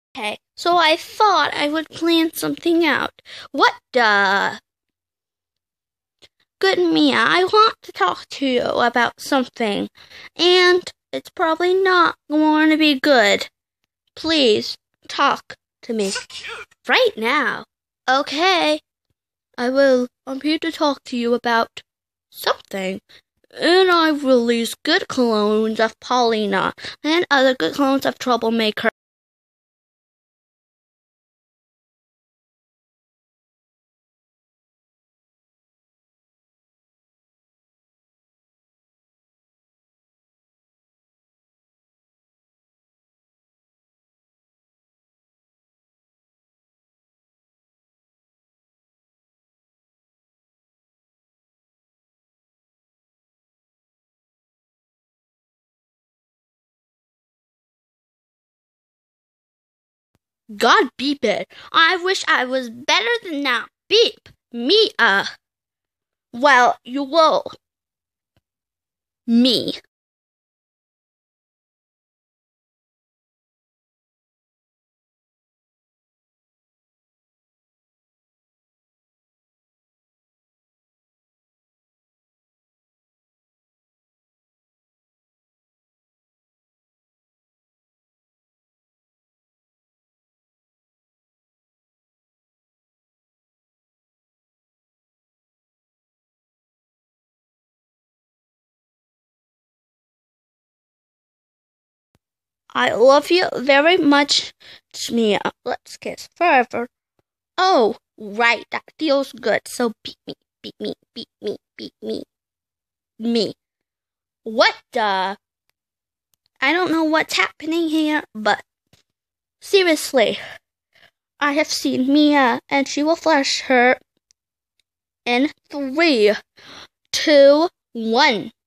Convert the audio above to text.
Okay, so I thought I would plan something out. What the? Good Mia, I want to talk to you about something, and it's probably not going to be good. Please, talk to me. So cute. Right now. Okay, I will. I'm here to talk to you about something. And I release good clones of Paulina and other good clones of Troublemaker. God beep it. I wish I was better than that. Beep. Mia. Well, you will. Me. I love you very much, Mia. Let's kiss forever. Oh, right, that feels good. So beat me, beat me, beat me, beat me, me. What the? I don't know what's happening here, but seriously, I have seen Mia, and she will flash her in 3, 2, 1.